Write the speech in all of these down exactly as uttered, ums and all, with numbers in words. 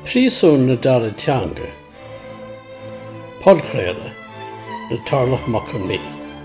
Príosún na dara teanga, podchraoladh na Torlach Midhe.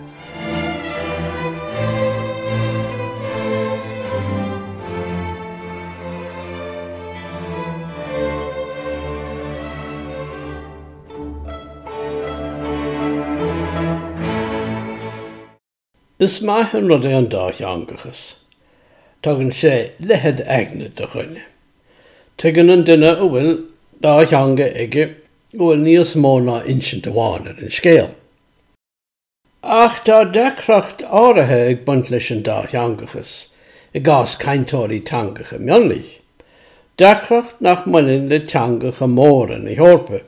Is maireann rud é an dá theangachas. Tugann sé lehead aige de chuine. Tugann an duine a bhfuil dá theanga aige bhfuil níos mó ná insint amháin ar an scéal. Ach tá decreacht áirithe ag buint leis an dá theangachas i gcás cainteoirí teangacha mionlaigh. Decreacht nach muinneann le teangacha móra na heorpa.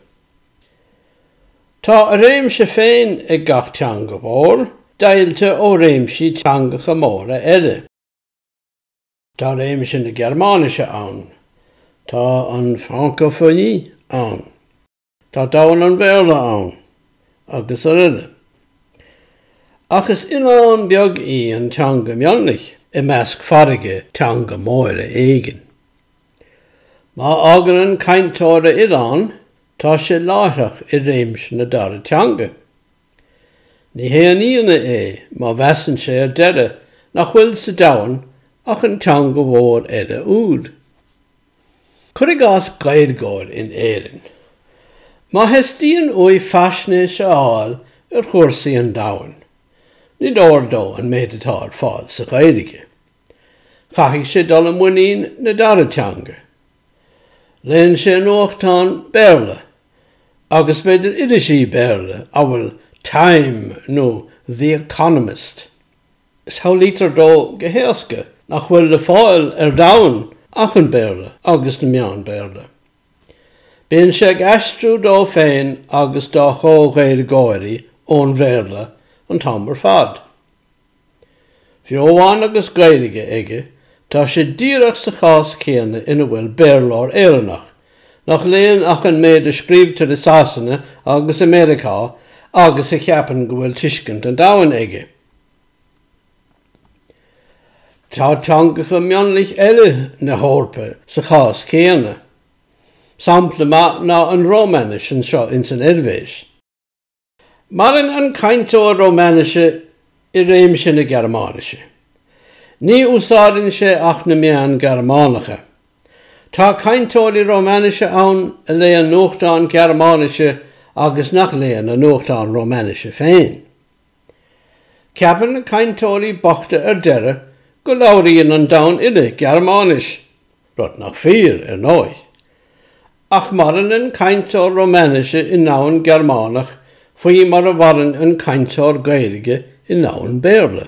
Tá a réimse féin ag gach teanga mhór, Dailte ó réimsí teangacha móra eile. Tá réimse na Germáise ann, tá an francophonie ann, tá dain an Bhéarla ann, agus ar eile. Achas inán beag í an teanga mionlaigh i measc farige teanga móra éigin. Má agan an cainteóra Éirinn, tá sé láithreach i réimse na dara teanga. Ní héanaíonna é má bheasann sé ar deireadh nach bhfuil sa domhan ach an teanga mhór eile úd. Cur i gcás Gaeilgeoir in Éirinn. Má heistíonn uaidh faisné se áil ar chuirsaí an domhan. Ní dóir dó an méid atá ar fáil sa Gaeilge. Chaithfidh sé dul an muinín na dara teanga. Léann sé an uachtáin Bhéarla, agus beidir irisí Bhéarla a bhfuil Time nó The Economist. Is haolítar dó go héasca nach bhfuil le fáil ar domhan ach an Bhéarla agus na meán Bhéarla. Bíonn sé ag aistriú dó féin agus dá chó Gaeilgeoirí ón Bhéarla an tamar fad. Bheoháin agus Gaeilge aige tá sé díreach sa chás céanna ina bhfuil Béarlóir Éirinnach, nach léon ach an méid a scríbtar is Sasanna agus Americá agus a cheapan go bhfuil tuiscint an domhan aige. Tá teangacha mionlaigh eile na heorpa sa chás céanna. Sampla ná an Rómánis an seo in san Eirvéis. Marann an cainteoir Rómáise i réimse na Germáise. Ní úsáidann sé ach na meán Germánacha. Tá cainteoirí Rómáise ann a le an nuachtáin Germáise agus nach léon an nuachtáin Rómáise féin. Ceapan na cainteoirí bochta ar deireadh go labhraíonn an domhan ile Germánis, rud nach fíor ar nói. Ach marann an cainteoir Rómáise i nabhainn Germánach faoi mar a bharann an cainteoir Gaeilge i nabhainn Bhéarla.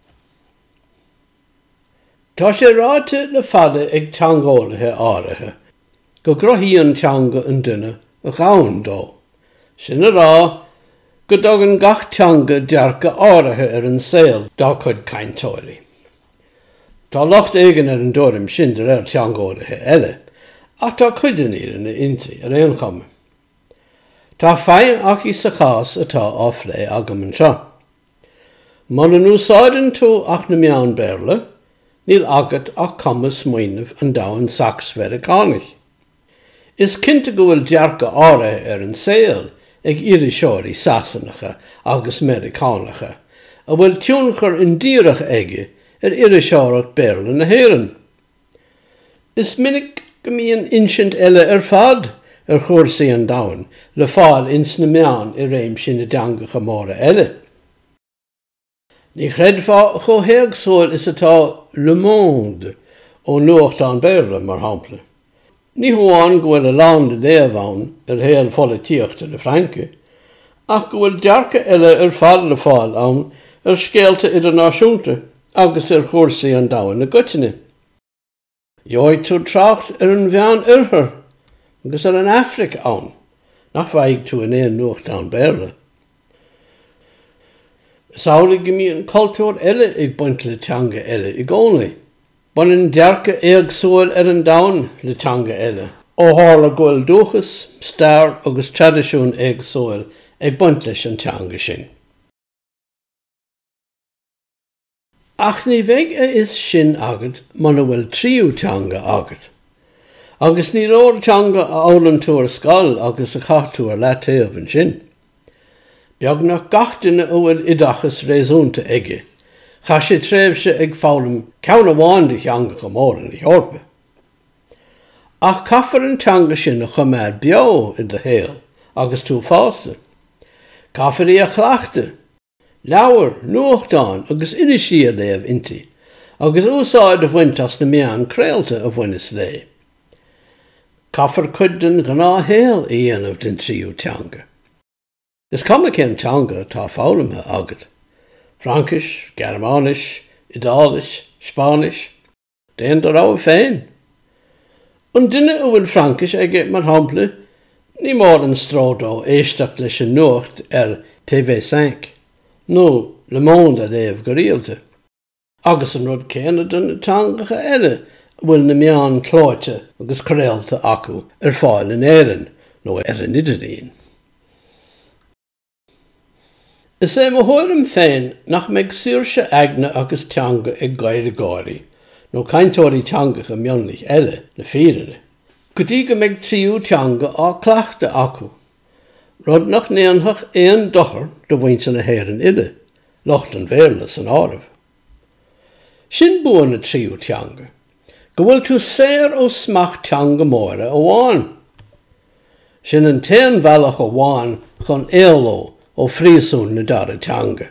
Tá sé ráite le fada ag teangólathe áirithe, go grothaíonn teanga an duine a ghabhann dó. Sinna rá, go dtugann gach teanga dearca áirithe ar an saol dá chud cainteoirí. Tá locht éigean ar an dóirim sin de réir teangólathe eile, ach tá cuideann iad na inti ar éon chuma. Tá féin ach í sa chás atá á phlé agam an seo. Mar an úsáidann tú ach na meán Bhéarla, níl agat ach cuma smaoinemh an domhan Sax Mheireannaigh. Is cinnte go bhfuil dearca áirithe ar an saol ag iriseoirí Sasanacha agus Mheireannacha, a bhfuil tiúnchar in díreach aige ar iriseoireacht Bhéarla na hÉirinn. Is minic go mbíonn insint eile ar fad ar chuirsaí an domhan le fáil ins na meán i réimse na teangacha móra eile. Ní chreidfá cho héagsúil is atá Le Monde ó nuachtáin Bhéarla mar hampla. Ní hamháin go bhfuil a lán de léamhán ar héal pholaíochta na Franca, ach go bhfuil dearca eile ar fad le fáil ann ar scéalta idirnáisiúnta agus ar chuirsaí an domhan na Gcoiteanna. Dheoidh tú trácht ar an bhean uirthir agus ar an Afric ann, nach bhaigh tú in éon nuachtáin Bhéarla. Sála go mbíonn cultúr eile ag buint le teanga eile i gcónaí. Bunaithe dearca éagsúil ar an domhan le teanga eile, ó tharla ghuail dúchas, stair agus tradiisiún éagsúil ag buint leis an teanga sin. Ach ní bheith is shin agat man bhfuil tríú teanga agat. Agus ní leor teanga a ólann tú ar scoil agus a chaith tú ar leat taobh an sin. Beag nach gach duine a bhfuil idachas réasúnta aige, cha sé tréimhse ag fálam ceann amháin de theanga go mór in Eorpa. Ach caithfar an teanga sin a chuméid beo i do héal agus tú fásta. Caithfar í a cleachtadh, leabhar, nuachtáin agus inisí a léamh inti, agus úsáid a bhaint as na meán craolta a bhain is lé. Caithfar cuid den gná héal a dhéanamh den tríú teanga. Is cuma cén teanga tá fálamthe agat. Francais, Germánis, Idális, Spánis, déan do rá féin. An duine a bhfuil Francais aige mar hampla, ní mór an stródó éisteach leis an nuacht ar T V cinq, nó Le Monde a léamh go rialta. Agus an rud céanna den teangacha eile bhfuil na meán cláite agus craolta acu ar fáil in Éirinn nó ar an idirlíon. Is é mo háirim féin nach méid siirse aigne agus teanga ag Gaeilgeoirí nó cainteoirí teangacha mionlaigh eile na fírinne. Go dtí go méid tríú teanga á cleachtadh acu. Rud nach néanthach éon dochar do bhainte na Éirinn ile, locht an Bhéarla san áireamh. Sin buan na tríú teanga. Go bhfuil tú séir ó smach teanga móra ó bháin. Sin an téan bhealach ó bháin chun éalló ó Príosún na dara teanga.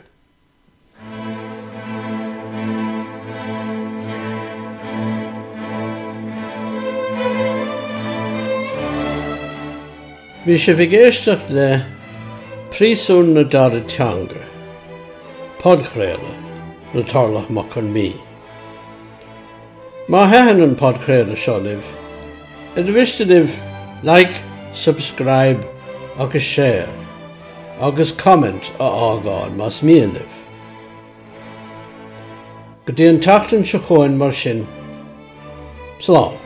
Bhí sé bhigéisteach le Príosún na dara teanga, podchraoladh na Torlach mac chun mí. Má hean an podchraoladh seo libh, a bhiste libh like, subscribe agus share, agus comment a ágáil más míon libh. Go dtí an tachtain se chuin mar sin, slán.